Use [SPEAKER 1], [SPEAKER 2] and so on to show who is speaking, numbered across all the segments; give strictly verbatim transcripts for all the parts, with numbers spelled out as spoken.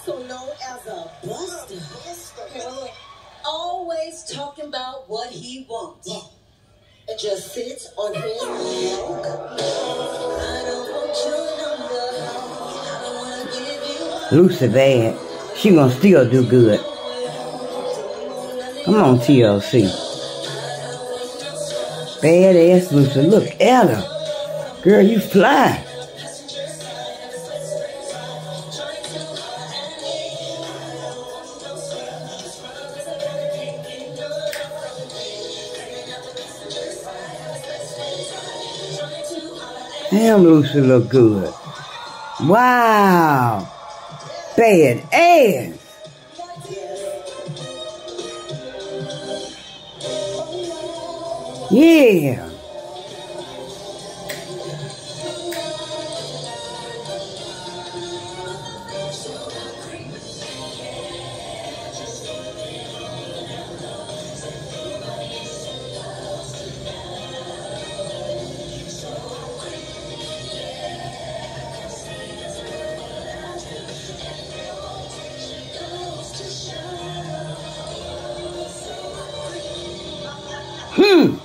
[SPEAKER 1] also known as a buster. Always talking about what he wants. It just sits on his milk. I don't want your number. I don't want to give you.
[SPEAKER 2] Lucy bad. She gonna still do good. Come on, T L C. Badass Lucy. Look at her. Girl, you fly. Damn, Lucy look good. Wow. Bad ass. Yeah. Hmm.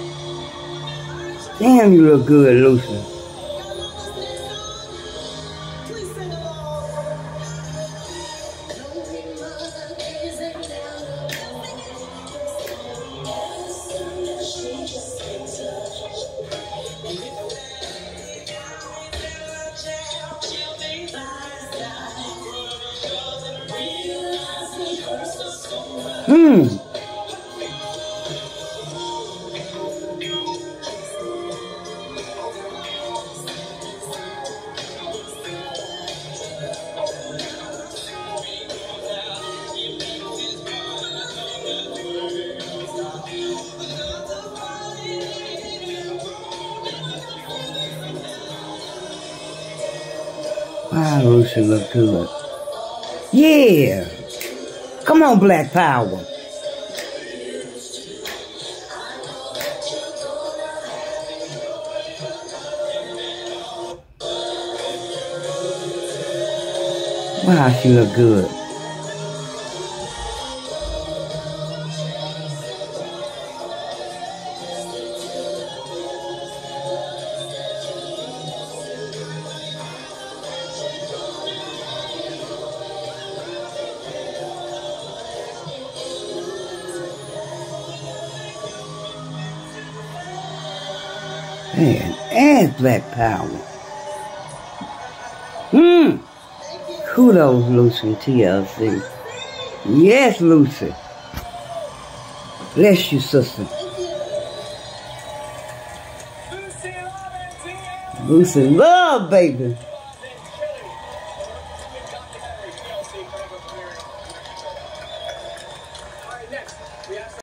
[SPEAKER 2] Damn, you look good, Lucy. Hmm. Wow, Lucy look good. Yeah. Come on, Black Power. Wow, she look good. Man, and Black Power. Hmm. Kudos, Lucy and T L C. Yes, Lucy. Bless you, sister. Lucy love, baby.